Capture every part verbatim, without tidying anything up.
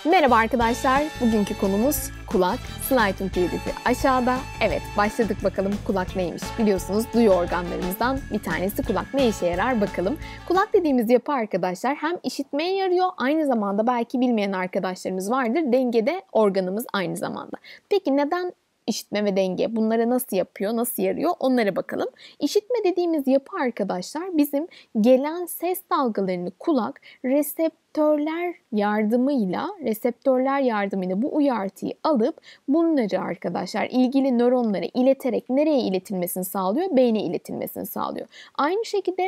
Merhaba arkadaşlar, bugünkü konumuz kulak. Slayt'ın P D F'i aşağıda. Evet, başladık bakalım kulak neymiş. Biliyorsunuz duyu organlarımızdan bir tanesi kulak. Ne işe yarar bakalım. Kulak dediğimiz yapı arkadaşlar hem işitmeye yarıyor, aynı zamanda belki bilmeyen arkadaşlarımız vardır. Dengede organımız aynı zamanda. Peki neden İşitme ve denge bunlara nasıl yapıyor, nasıl yarıyor onlara bakalım. İşitme dediğimiz yapı arkadaşlar bizim gelen ses dalgalarını kulak reseptörler yardımıyla, reseptörler yardımıyla bu uyartıyı alıp bunları arkadaşlar ilgili nöronlara ileterek nereye iletilmesini sağlıyor? Beyne iletilmesini sağlıyor. Aynı şekilde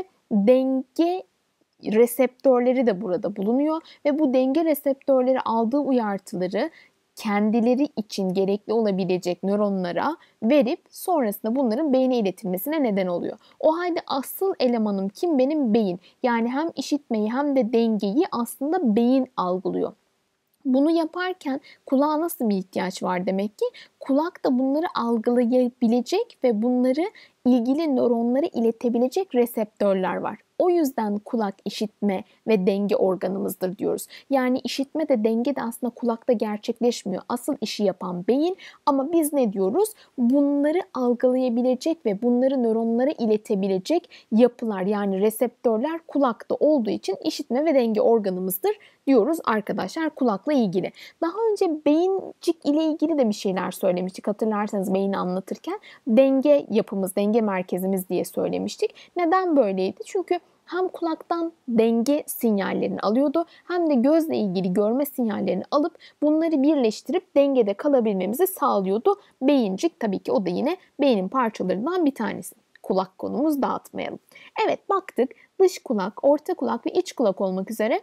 denge reseptörleri de burada bulunuyor ve bu denge reseptörleri aldığı uyartıları kendileri için gerekli olabilecek nöronlara verip sonrasında bunların beyne iletilmesine neden oluyor. O halde asıl elemanım kim? Benim beyin. Yani hem işitmeyi hem de dengeyi aslında beyin algılıyor. Bunu yaparken kulağa nasıl bir ihtiyaç var demek ki? Kulak da bunları algılayabilecek ve bunları ilgili nöronlara iletebilecek reseptörler var. O yüzden kulak işitme ve denge organımızdır diyoruz. Yani işitme de denge de aslında kulakta gerçekleşmiyor. Asıl işi yapan beyin ama biz ne diyoruz? Bunları algılayabilecek ve bunları nöronlara iletebilecek yapılar yani reseptörler kulakta olduğu için işitme ve denge organımızdır diyoruz arkadaşlar kulakla ilgili. Daha önce beyincik ile ilgili de bir şeyler söylemiştik. Hatırlarsanız beyni anlatırken denge yapımız, denge merkezimiz diye söylemiştik. Neden böyleydi? Çünkü hem kulaktan denge sinyallerini alıyordu hem de gözle ilgili görme sinyallerini alıp bunları birleştirip dengede kalabilmemizi sağlıyordu. Beyincik tabii ki o da yine beynin parçalarından bir tanesi. Kulak konumuz dağıtmayalım. Evet baktık dış kulak, orta kulak ve iç kulak olmak üzere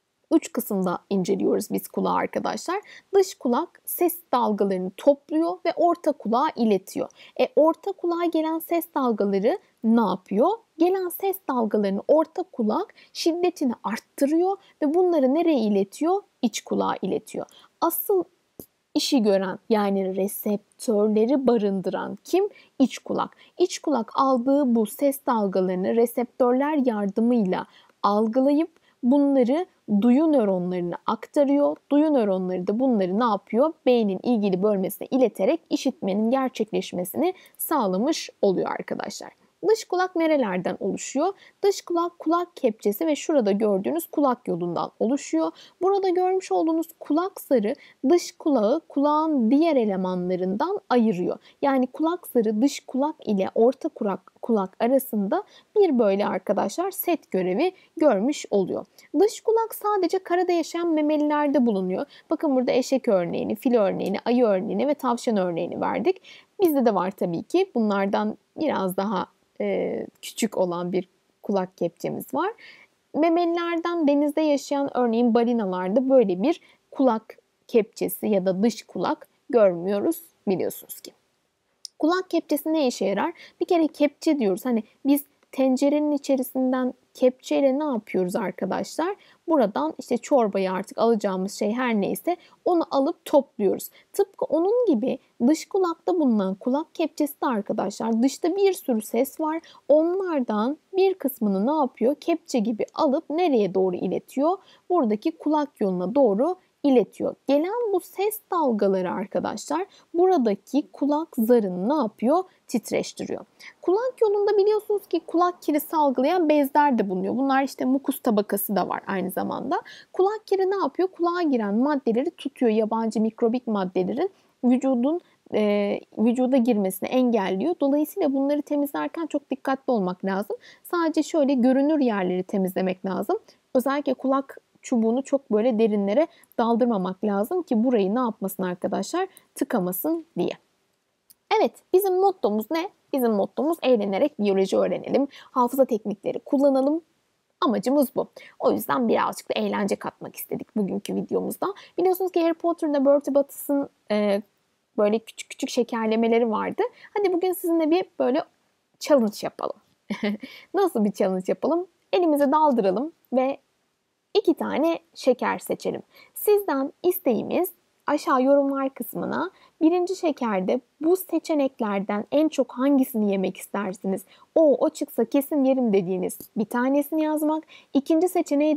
üç kısımda inceliyoruz biz kulağı arkadaşlar. Dış kulak ses dalgalarını topluyor ve orta kulağa iletiyor. E, orta kulağa gelen ses dalgaları ne yapıyor? Gelen ses dalgalarını orta kulak şiddetini arttırıyor ve bunları nereye iletiyor? İç kulağa iletiyor. Asıl işi gören yani reseptörleri barındıran kim? İç kulak. İç kulak aldığı bu ses dalgalarını reseptörler yardımıyla algılayıp bunları duyu nöronlarına aktarıyor. Duyu nöronları da bunları ne yapıyor? Beynin ilgili bölmesine ileterek işitmenin gerçekleşmesini sağlamış oluyor arkadaşlar. Dış kulak nerelerden oluşuyor? Dış kulak kulak kepçesi ve şurada gördüğünüz kulak yolundan oluşuyor. Burada görmüş olduğunuz kulak zarı dış kulağı kulağın diğer elemanlarından ayırıyor. Yani kulak zarı dış kulak ile orta kulak, kulak arasında bir böyle arkadaşlar set görevi görmüş oluyor. Dış kulak sadece karada yaşayan memelilerde bulunuyor. Bakın burada eşek örneğini, fil örneğini, ayı örneğini ve tavşan örneğini verdik. Bizde de var tabii ki bunlardan biraz daha e, küçük olan bir kulak kepçemiz var. Memelilerden denizde yaşayan örneğin balinalarda böyle bir kulak kepçesi ya da dış kulak görmüyoruz biliyorsunuz ki. Kulak kepçesi ne işe yarar? Bir kere kepçe diyoruz. Hani biz tencerenin içerisinden kepçeyle ne yapıyoruz arkadaşlar? Buradan işte çorbayı artık alacağımız şey her neyse onu alıp topluyoruz. Tıpkı onun gibi dış kulakta bulunan kulak kepçesi de arkadaşlar dışta bir sürü ses var. Onlardan bir kısmını ne yapıyor? Kepçe gibi alıp nereye doğru iletiyor? Buradaki kulak yoluna doğru iletiyor. Gelen bu ses dalgaları arkadaşlar buradaki kulak zarını ne yapıyor? Titreştiriyor. Kulak yolunda biliyorsunuz ki kulak kirisi algılayan bezler de bulunuyor. Bunlar işte mukus tabakası da var aynı zamanda. Kulak kiri ne yapıyor? Kulağa giren maddeleri tutuyor. Yabancı mikrobik maddelerin vücudun e, vücuda girmesini engelliyor. Dolayısıyla bunları temizlerken çok dikkatli olmak lazım. Sadece şöyle görünür yerleri temizlemek lazım. Özellikle kulak çubuğunu çok böyle derinlere daldırmamak lazım ki burayı ne yapmasın arkadaşlar? Tıkamasın diye. Evet, bizim mottomuz ne? Bizim mottomuz eğlenerek biyoloji öğrenelim. Hafıza teknikleri kullanalım. Amacımız bu. O yüzden birazcık da eğlence katmak istedik bugünkü videomuzda. Biliyorsunuz ki Harry Potter'da Bertie Bottas'ın e, böyle küçük küçük şekerlemeleri vardı. Hadi bugün sizinle bir böyle challenge yapalım. Nasıl bir challenge yapalım? Elimize daldıralım ve İki tane şeker seçelim. Sizden isteğimiz aşağı yorumlar kısmına birinci şekerde bu seçeneklerden en çok hangisini yemek istersiniz? O, o çıksa kesin yerim dediğiniz bir tanesini yazmak. İkinci seçeneği de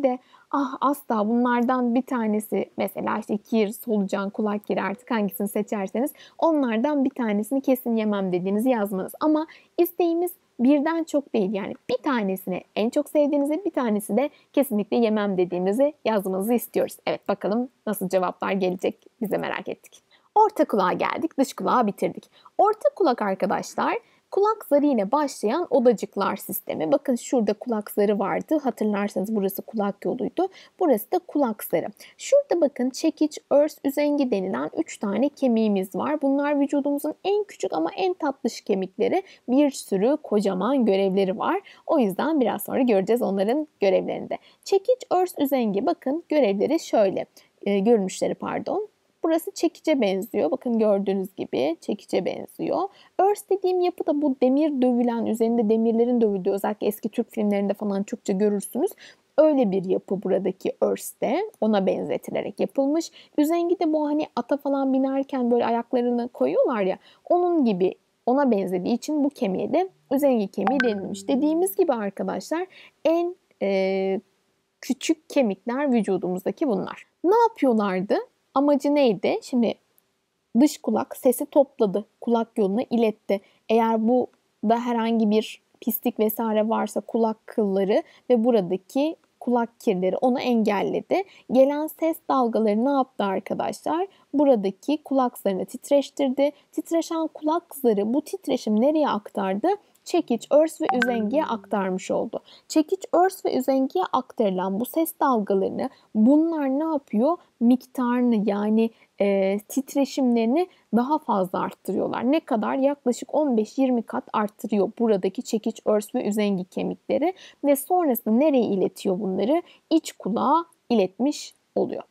Ah asla bunlardan bir tanesi mesela işte kir, solucan, kulak kiri artık hangisini seçerseniz onlardan bir tanesini kesin yemem dediğinizi yazmanız. Ama isteğimiz birden çok değil yani bir tanesini en çok sevdiğinizi bir tanesi de kesinlikle yemem dediğinizi yazmanızı istiyoruz. Evet bakalım nasıl cevaplar gelecek bize merak ettik. Orta kulağa geldik, dış kulağı bitirdik. Orta kulak arkadaşlar kulak zarı ile başlayan odacıklar sistemi. Bakın şurada kulak zarı vardı. Hatırlarsanız burası kulak yoluydu. Burası da kulak zarı. Şurada bakın çekiç, örs, üzengi denilen üç tane kemiğimiz var. Bunlar vücudumuzun en küçük ama en tatlış kemikleri. Bir sürü kocaman görevleri var. O yüzden biraz sonra göreceğiz onların görevlerini de. Çekiç, örs, üzengi bakın görevleri şöyle. E, görünüşleri pardon. Burası çekice benziyor. Bakın gördüğünüz gibi çekice benziyor. Örs dediğim yapı da bu demir dövülen, üzerinde demirlerin dövüldüğü özellikle eski Türk filmlerinde falan çokça görürsünüz. Öyle bir yapı buradaki örs de ona benzetilerek yapılmış. Üzengi de bu hani ata falan binerken böyle ayaklarını koyuyorlar ya onun gibi ona benzediği için bu kemiğe de üzengi kemiği denilmiş. Dediğimiz gibi arkadaşlar en e, küçük kemikler vücudumuzdaki bunlar. Ne yapıyorlardı? Amacı neydi? Şimdi dış kulak sesi topladı, kulak yoluna iletti. Eğer bu da herhangi bir pislik vesaire varsa kulak kılları ve buradaki kulak kirleri onu engelledi. Gelen ses dalgaları ne yaptı arkadaşlar? Buradaki kulak zarını titreştirdi. Titreşen kulak zarı bu titreşim nereye aktardı? Çekiç, örs ve üzengiye aktarmış oldu. Çekiç, örs ve üzengiye aktarılan bu ses dalgalarını bunlar ne yapıyor? Miktarını yani e, titreşimlerini daha fazla arttırıyorlar. Ne kadar? Yaklaşık on beş yirmi kat arttırıyor buradaki çekiç, örs ve üzengi kemikleri ve sonrasında nereye iletiyor bunları? İç kulağa iletmiş oluyor.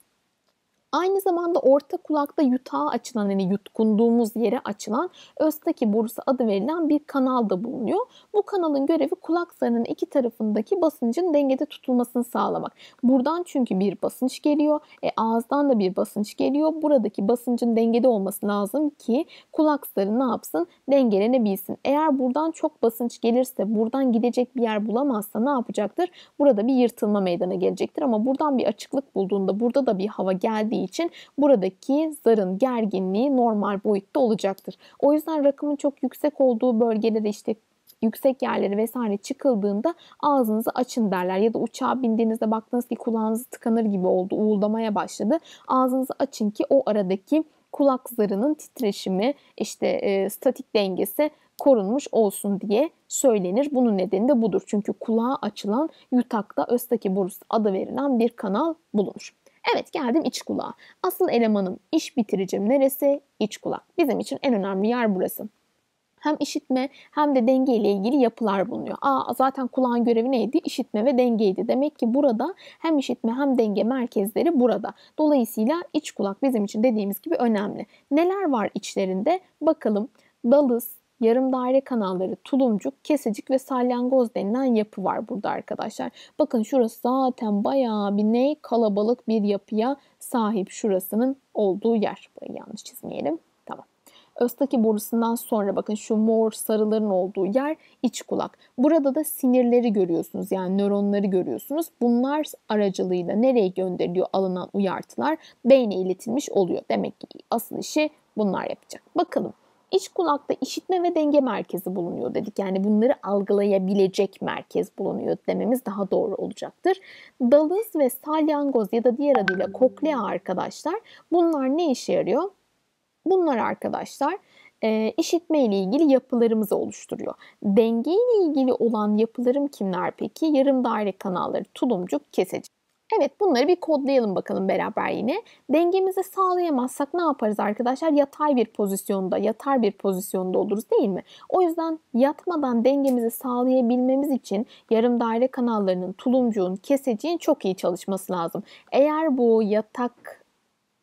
Aynı zamanda orta kulakta yutağa açılan yani yutkunduğumuz yere açılan Östaki borusu adı verilen bir kanal da bulunuyor. Bu kanalın görevi kulak zarının iki tarafındaki basıncın dengede tutulmasını sağlamak. Buradan çünkü bir basınç geliyor. E, ağızdan da bir basınç geliyor. Buradaki basıncın dengede olması lazım ki kulak zarı ne yapsın? Dengelenebilsin. Eğer buradan çok basınç gelirse buradan gidecek bir yer bulamazsa ne yapacaktır? Burada bir yırtılma meydana gelecektir ama buradan bir açıklık bulduğunda burada da bir hava geldiği için buradaki zarın gerginliği normal boyutta olacaktır. O yüzden rakımın çok yüksek olduğu bölgelere işte yüksek yerlere vesaire çıkıldığında ağzınızı açın derler. Ya da uçağa bindiğinizde baktınız ki kulağınız tıkanır gibi oldu, uğuldamaya başladı. Ağzınızı açın ki o aradaki kulak zarının titreşimi, işte e, statik dengesi korunmuş olsun diye söylenir. Bunun nedeni de budur. Çünkü kulağa açılan yutakta Östaki borusu adı verilen bir kanal bulunur. Evet geldim iç kulağa. Asıl elemanım, iş bitiricim neresi? İç kulak. Bizim için en önemli yer burası. Hem işitme hem de denge ile ilgili yapılar bulunuyor. Aa, zaten kulağın görevi neydi? İşitme ve dengeydi. Demek ki burada hem işitme hem denge merkezleri burada. Dolayısıyla iç kulak bizim için dediğimiz gibi önemli. Neler var içlerinde? Bakalım. Dalız, yarım daire kanalları, tulumcuk, kesecik ve salyangoz denilen yapı var burada arkadaşlar. Bakın şurası zaten bayağı bir ne kalabalık bir yapıya sahip şurasının olduğu yer. Burayı yanlış çizmeyelim. Tamam. Östaki borusundan sonra bakın şu mor sarıların olduğu yer iç kulak. Burada da sinirleri görüyorsunuz yani nöronları görüyorsunuz. Bunlar aracılığıyla nereye gönderiliyor alınan uyartılar? Beyne iletilmiş oluyor. Demek ki asıl işi bunlar yapacak. Bakalım. İç kulakta işitme ve denge merkezi bulunuyor dedik. Yani bunları algılayabilecek merkez bulunuyor dememiz daha doğru olacaktır. Dalız ve salyangoz ya da diğer adıyla koklea arkadaşlar. Bunlar ne işe yarıyor? Bunlar arkadaşlar e, işitme ile ilgili yapılarımızı oluşturuyor. Denge ile ilgili olan yapılarım kimler peki? Yarım daire kanalları, tulumcuk, kesecik. Evet bunları bir kodlayalım bakalım beraber yine. Dengemizi sağlayamazsak ne yaparız arkadaşlar? Yatay bir pozisyonda, yatar bir pozisyonda oluruz değil mi? O yüzden yatmadan dengemizi sağlayabilmemiz için yarım daire kanallarının, tulumcuğun, keseciğin çok iyi çalışması lazım. Eğer bu yatak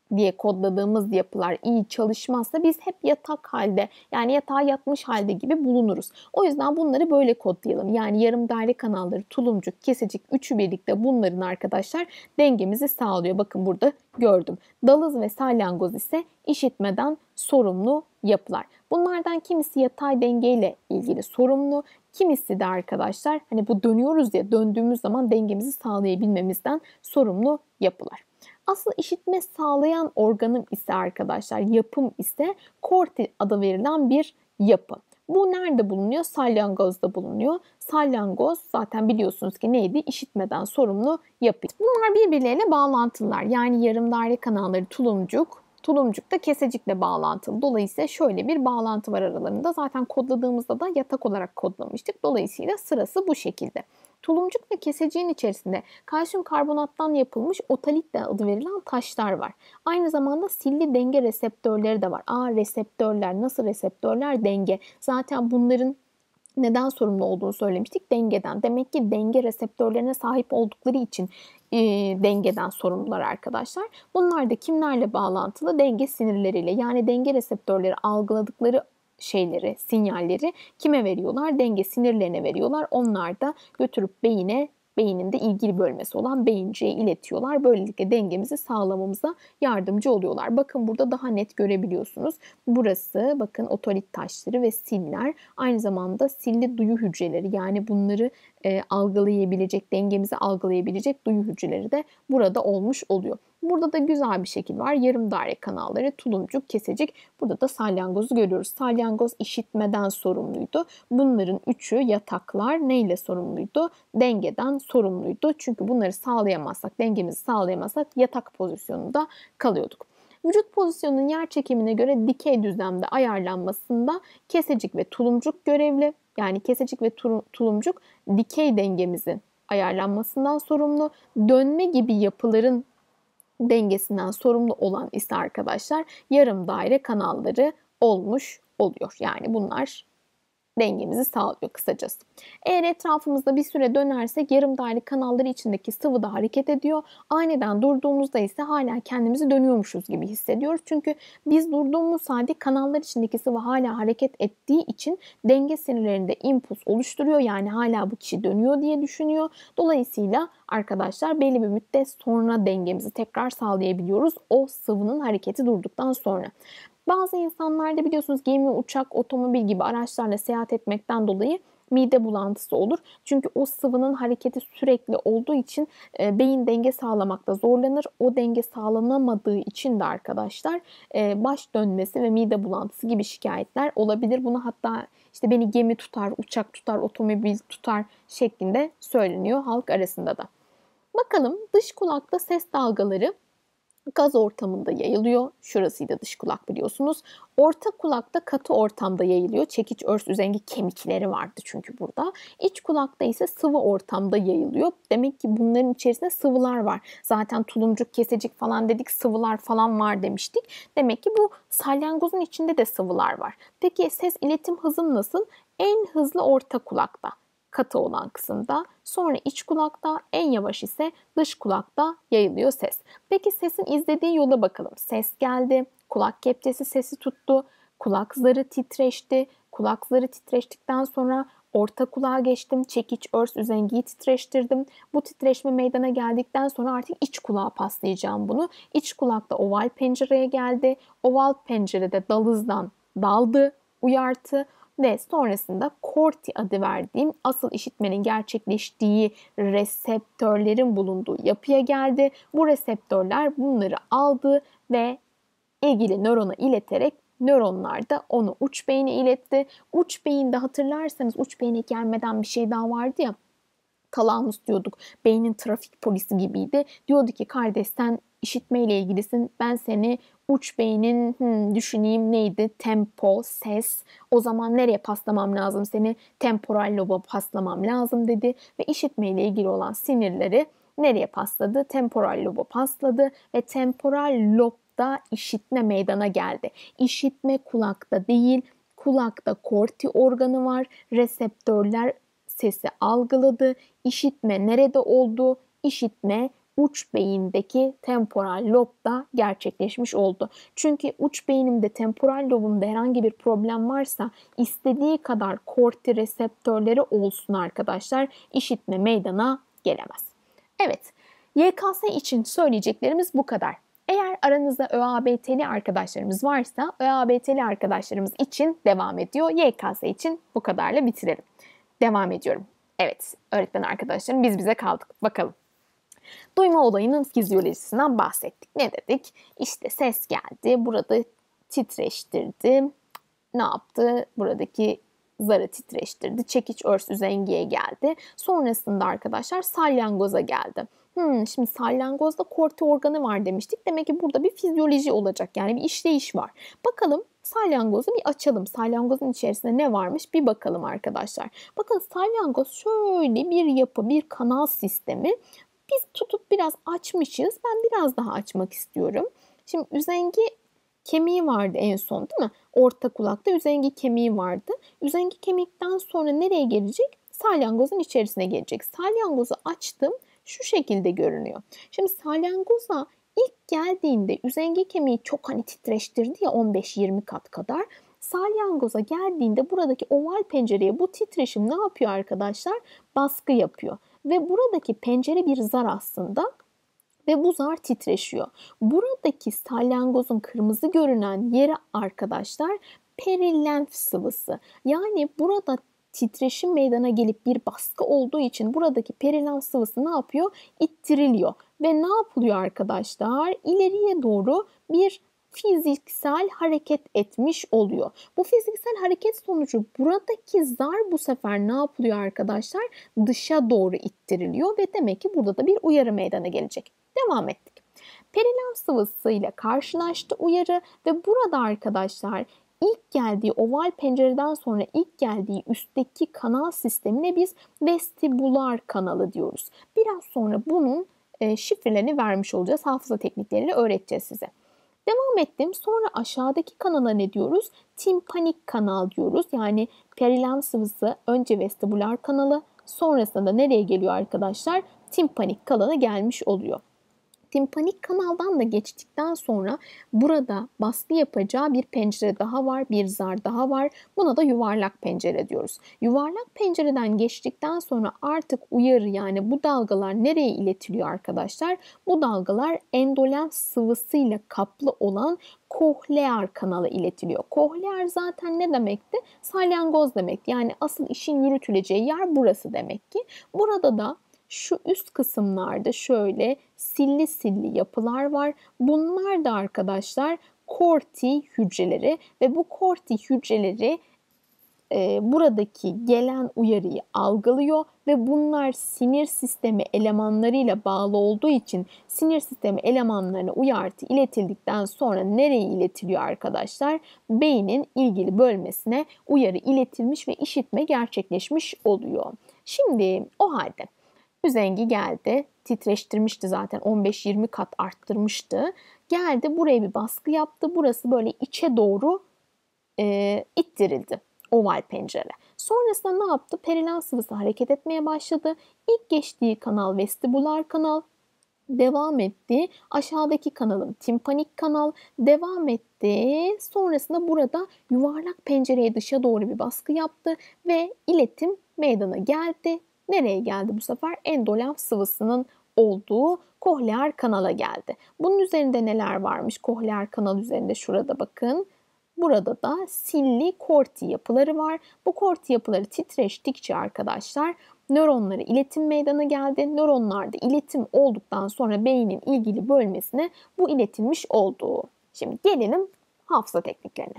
diye kodladığımız yapılar iyi çalışmazsa biz hep yatak halde, yani yatağa yatmış halde gibi bulunuruz. O yüzden bunları böyle kodlayalım. Yani yarım daire kanalları, tulumcuk, kesecik üçü birlikte bunların arkadaşlar dengemizi sağlıyor. Bakın burada gördüm. Dalız ve salyangoz ise işitmeden sorumlu yapılar. Bunlardan kimisi yatay dengeyle ilgili sorumlu, kimisi de arkadaşlar hani bu dönüyoruz ya, döndüğümüz zaman dengemizi sağlayabilmemizden sorumlu yapılar. Asıl işitme sağlayan organım ise arkadaşlar, yapım ise korti adı verilen bir yapı. Bu nerede bulunuyor? Salyangozda bulunuyor. Salyangoz zaten biliyorsunuz ki neydi? İşitmeden sorumlu yapı. Bunlar birbirleriyle bağlantılılar. Yani yarım daire kanalları tulumcuk, tulumcuk da kesecikle bağlantılı. Dolayısıyla şöyle bir bağlantı var aralarında. Zaten kodladığımızda da yatak olarak kodlamıştık. Dolayısıyla sırası bu şekilde. Tulumcuk ve keseciğin içerisinde kalsiyum karbonattan yapılmış otalit de adı verilen taşlar var. Aynı zamanda silli denge reseptörleri de var. Aa, reseptörler, nasıl reseptörler? Denge. Zaten bunların neden sorumlu olduğunu söylemiştik. Dengeden. Demek ki denge reseptörlerine sahip oldukları için e, dengeden sorumlular arkadaşlar. Bunlar da kimlerle bağlantılı? Denge sinirleriyle. Yani denge reseptörleri algıladıkları şeyleri, sinyalleri kime veriyorlar? Denge sinirlerine veriyorlar. Onlar da götürüp beyine, beynin de ilgili bölmesi olan beyinciye iletiyorlar. Böylelikle dengemizi sağlamamıza yardımcı oluyorlar. Bakın burada daha net görebiliyorsunuz. Burası bakın otolit taşları ve siller. Aynı zamanda silli duyu hücreleri, yani bunları e, algılayabilecek, dengemizi algılayabilecek duyu hücreleri de burada olmuş oluyor. Burada da güzel bir şekil var. Yarım daire kanalları, tulumcuk, kesecik. Burada da salyangozu görüyoruz. Salyangoz işitmeden sorumluydu. Bunların üçü yataklar neyle sorumluydu? Dengeden sorumluydu. Çünkü bunları sağlayamazsak, dengemizi sağlayamazsak yatak pozisyonunda kalıyorduk. Vücut pozisyonunun yer çekimine göre dikey düzlemde ayarlanmasında kesecik ve tulumcuk görevli. Yani kesecik ve tulumcuk dikey dengemizin ayarlanmasından sorumlu. Dönme gibi yapıların dengesinden sorumlu olan ise arkadaşlar yarım daire kanalları olmuş oluyor. Yani bunlar dengemizi sağlıyor kısacası. Eğer etrafımızda bir süre dönersek yarım daire kanalları içindeki sıvı da hareket ediyor. Aniden durduğumuzda ise hala kendimizi dönüyormuşuz gibi hissediyoruz. Çünkü biz durduğumuz halde kanallar içindeki sıvı hala hareket ettiği için denge sinirlerinde impuls oluşturuyor. Yani hala bu kişi dönüyor diye düşünüyor. Dolayısıyla arkadaşlar belli bir müddet sonra dengemizi tekrar sağlayabiliyoruz. O sıvının hareketi durduktan sonra. Bazı insanlarda biliyorsunuz gemi, uçak, otomobil gibi araçlarla seyahat etmekten dolayı mide bulantısı olur. Çünkü o sıvının hareketi sürekli olduğu için e, beyin denge sağlamakta zorlanır. O denge sağlanamadığı için de arkadaşlar e, baş dönmesi ve mide bulantısı gibi şikayetler olabilir. Bunu hatta işte beni gemi tutar, uçak tutar, otomobil tutar şeklinde söyleniyor halk arasında da. Bakalım dış kulakta ses dalgaları gaz ortamında yayılıyor. Şurasıydı dış kulak biliyorsunuz. Orta kulakta katı ortamda yayılıyor. Çekiç, örs, üzengi kemikleri vardı çünkü burada. İç kulakta ise sıvı ortamda yayılıyor. Demek ki bunların içerisinde sıvılar var. Zaten tulumcuk, kesecik falan dedik, sıvılar falan var demiştik. Demek ki bu salyangozun içinde de sıvılar var. Peki ses iletim hızım nasıl? En hızlı orta kulakta, katı olan kısımda, sonra iç kulakta, en yavaş ise dış kulakta yayılıyor ses. Peki sesin izlediği yola bakalım. Ses geldi, kulak kepçesi sesi tuttu, kulak zarı titreşti, kulak zarı titreştikten sonra orta kulağa geçtim, çekiç, örs, üzengiyi titreştirdim. Bu titreşme meydana geldikten sonra artık iç kulağa paslayacağım bunu. İç kulakta oval pencereye geldi, oval pencerede dalızdan daldı, uyartı. Ve sonrasında korti adı verdiğim asıl işitmenin gerçekleştiği reseptörlerin bulunduğu yapıya geldi. Bu reseptörler bunları aldı ve ilgili nörona ileterek nöronlar da onu uç beyine iletti. Uç beyinde hatırlarsanız uç beyine gelmeden bir şey daha vardı ya. Talamus diyorduk. Beynin trafik polisi gibiydi. Diyordu ki kardeş sen işitmeyle ilgilisin. Ben seni uç beynin hmm, düşüneyim neydi? Tempo, ses. O zaman nereye paslamam lazım? Seni temporal loba paslamam lazım dedi. Ve işitmeyle ilgili olan sinirleri nereye pasladı? Temporal loba pasladı. Ve temporal lobda işitme meydana geldi. İşitme kulakta değil, kulakta korti organı var. Reseptörler sesi algıladı. İşitme nerede oldu? İşitme uç beyindeki temporal lobda gerçekleşmiş oldu. Çünkü uç beyinimde, temporal lobumda herhangi bir problem varsa istediği kadar kortireseptörleri olsun arkadaşlar, işitme meydana gelemez. Evet, Y K S için söyleyeceklerimiz bu kadar. Eğer aranızda ÖABT'li arkadaşlarımız varsa ÖABT'li arkadaşlarımız için devam ediyor. Y K S için bu kadarla bitirelim. Devam ediyorum. Evet, öğretmen arkadaşlarım biz bize kaldık. Bakalım. Duyma olayının fizyolojisinden bahsettik. Ne dedik? İşte ses geldi, burada titreştirdi. Ne yaptı? Buradaki zarı titreştirdi. Çekiç örs üzengiye geldi. Sonrasında arkadaşlar salyangoza geldi. Hmm, şimdi salyangozda korti organı var demiştik. Demek ki burada bir fizyoloji olacak. Yani bir işleyiş var. Bakalım salyangozu bir açalım. Salyangozun içerisinde ne varmış bir bakalım arkadaşlar. Bakın salyangoz şöyle bir yapı, bir kanal sistemi. Biz tutup biraz açmışız. Ben biraz daha açmak istiyorum. Şimdi üzengi kemiği vardı en son değil mi? Orta kulakta üzengi kemiği vardı. Üzengi kemikten sonra nereye gelecek? Salyangozun içerisine gelecek. Salyangozu açtım. Şu şekilde görünüyor. Şimdi salyangoza ilk geldiğinde üzengi kemiği çok hani titreştirdi ya on beş yirmi kat kadar. Salyangoza geldiğinde buradaki oval pencereye bu titreşim ne yapıyor arkadaşlar? Baskı yapıyor. Ve buradaki pencere bir zar aslında. Ve bu zar titreşiyor. Buradaki salyangozun kırmızı görünen yeri arkadaşlar perilenf sıvısı. Yani burada titreşim meydana gelip bir baskı olduğu için buradaki perilenf sıvısı ne yapıyor? İttiriliyor. Ve ne yapılıyor arkadaşlar? İleriye doğru bir fiziksel hareket etmiş oluyor. Bu fiziksel hareket sonucu buradaki zar bu sefer ne yapılıyor arkadaşlar? Dışa doğru ittiriliyor ve demek ki burada da bir uyarı meydana gelecek. Devam ettik. Perilenf sıvısıyla karşılaştı uyarı ve burada arkadaşlar ilk geldiği oval pencereden sonra ilk geldiği üstteki kanal sistemine biz vestibular kanalı diyoruz. Biraz sonra bunun şifrelerini vermiş olacağız. Hafıza teknikleriyle öğreteceğiz size. Devam ettim. Sonra aşağıdaki kanala ne diyoruz? Timpanik kanal diyoruz. Yani perilenf sıvısı önce vestibular kanalı, sonrasında nereye geliyor arkadaşlar? Timpanik kanala gelmiş oluyor. Timpanik kanaldan da geçtikten sonra burada baskı yapacağı bir pencere daha var, bir zar daha var. Buna da yuvarlak pencere diyoruz. Yuvarlak pencereden geçtikten sonra artık uyarı yani bu dalgalar nereye iletiliyor arkadaşlar? Bu dalgalar endolenf sıvısıyla kaplı olan kohlear kanala iletiliyor. Kohlear zaten ne demekti? Salyangoz demek. Yani asıl işin yürütüleceği yer burası demek ki. Burada da şu üst kısımlarda şöyle silli silli yapılar var. Bunlar da arkadaşlar korti hücreleri ve bu korti hücreleri e, buradaki gelen uyarıyı algılıyor ve bunlar sinir sistemi elemanlarıyla bağlı olduğu için sinir sistemi elemanlarına uyarı iletildikten sonra nereye iletiliyor arkadaşlar? Beynin ilgili bölmesine uyarı iletilmiş ve işitme gerçekleşmiş oluyor. Şimdi o halde üzengi geldi, titreştirmişti zaten on beş yirmi kat arttırmıştı. Geldi buraya bir baskı yaptı. Burası böyle içe doğru e, ittirildi oval pencere. Sonrasında ne yaptı? Perilenf sıvısı hareket etmeye başladı. İlk geçtiği kanal vestibular kanal. Devam etti. Aşağıdaki kanalım timpanik kanal. Devam etti. Sonrasında burada yuvarlak pencereye dışa doğru bir baskı yaptı ve iletim meydana geldi. Nereye geldi bu sefer? Endolenf sıvısının olduğu kohlear kanala geldi. Bunun üzerinde neler varmış? Kohlear kanal üzerinde şurada bakın. Burada da silli korti yapıları var. Bu korti yapıları titreştikçe arkadaşlar nöronlara iletim meydana geldi. Nöronlarda iletim olduktan sonra beynin ilgili bölmesine bu iletilmiş olduğu. Şimdi gelelim hafıza tekniklerine.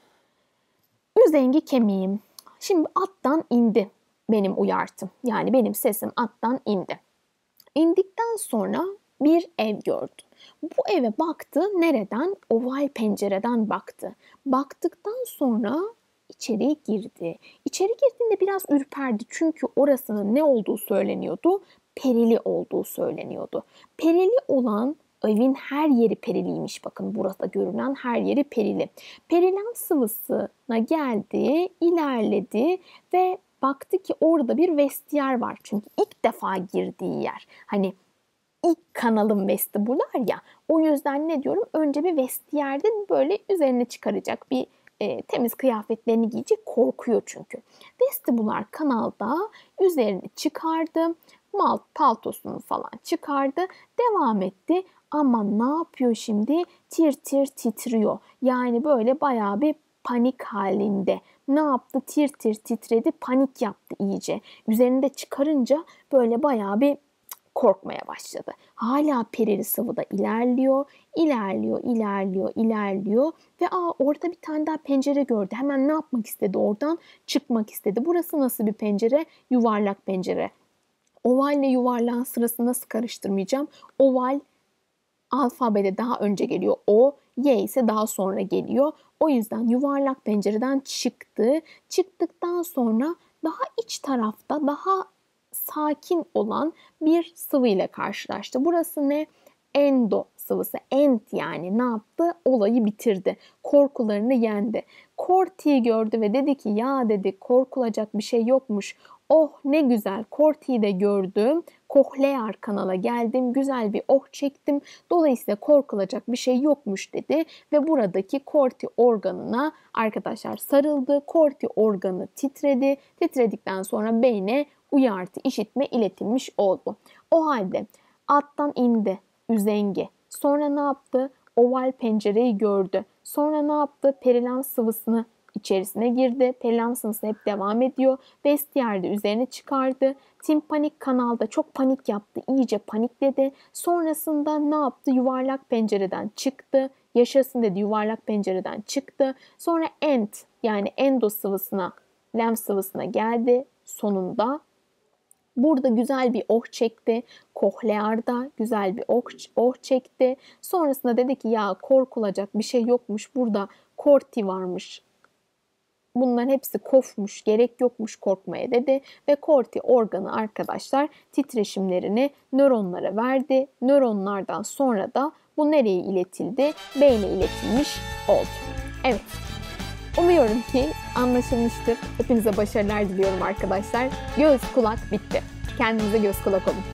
Üzengi kemiğim. Şimdi attan indi benim uyartım. Yani benim sesim attan indi. İndikten sonra bir ev gördü. Bu eve baktı. Nereden? Oval pencereden baktı. Baktıktan sonra içeri girdi. İçeri girdiğinde biraz ürperdi. Çünkü orasının ne olduğu söyleniyordu? Perili olduğu söyleniyordu. Perili olan evin her yeri periliymiş. Bakın burada görünen her yeri perili. Perilen sıvısına geldi, ilerledi ve baktı ki orada bir vestiyer var. Çünkü ilk defa girdiği yer. Hani ilk kanalım vestibular ya. O yüzden ne diyorum? Önce bir vestiyerde böyle üzerine çıkaracak bir e, temiz kıyafetlerini giyecek, korkuyor çünkü. Vestibular kanalda üzerini çıkardı. Malt paltosunu falan çıkardı. Devam etti. Ama ne yapıyor şimdi? Tir tir titriyor. Yani böyle bayağı bir panik halinde. Ne yaptı? Tir tir titredi. Panik yaptı iyice. Üzerinde çıkarınca böyle bayağı bir korkmaya başladı. Hala perili sıvıda ilerliyor, ilerliyor, ilerliyor, ilerliyor ve aa orada bir tane daha pencere gördü. Hemen ne yapmak istedi? Oradan çıkmak istedi. Burası nasıl bir pencere? Yuvarlak pencere. Oval ile yuvarlağın sırasını nasıl karıştırmayacağım? Oval alfabede daha önce geliyor. O, Y ise daha sonra geliyor. O yüzden yuvarlak pencereden çıktı. Çıktıktan sonra daha iç tarafta, daha sakin olan bir sıvı ile karşılaştı. Burası ne? Endo sıvısı. Ent yani ne yaptı? Olayı bitirdi. Korkularını yendi. Corti'yi gördü ve dedi ki ya dedi korkulacak bir şey yokmuş. Oh ne güzel, Corti'yi de gördüm. Kohlear kanala geldim. Güzel bir oh çektim. Dolayısıyla korkulacak bir şey yokmuş dedi. Ve buradaki Corti organına arkadaşlar sarıldı. Corti organı titredi. Titredikten sonra beyne uyarı, işitme iletilmiş oldu. O halde attan indi üzengi. Sonra ne yaptı? Oval pencereyi gördü. Sonra ne yaptı? Perilen sıvısını içerisine girdi. Perilen sıvısı hep devam ediyor. Vestiyerde üzerine çıkardı. Timpanik kanalda çok panik yaptı. İyice panikledi. Sonrasında ne yaptı? Yuvarlak pencereden çıktı. Yaşasın dedi, yuvarlak pencereden çıktı. Sonra ent yani endo sıvısına, lenf sıvısına geldi sonunda. Burada güzel bir oh çekti. Kohlearda güzel bir oh, oh çekti. Sonrasında dedi ki ya korkulacak bir şey yokmuş. Burada Corti varmış. Bunların hepsi kofmuş, gerek yokmuş korkmaya dedi. Ve Corti organı arkadaşlar titreşimlerini nöronlara verdi. Nöronlardan sonra da bu nereye iletildi? Beyne iletilmiş oldu. Evet. Umuyorum ki anlaşılmıştır. Hepinize başarılar diliyorum arkadaşlar. Göz kulak bitti. Kendinize göz kulak olun.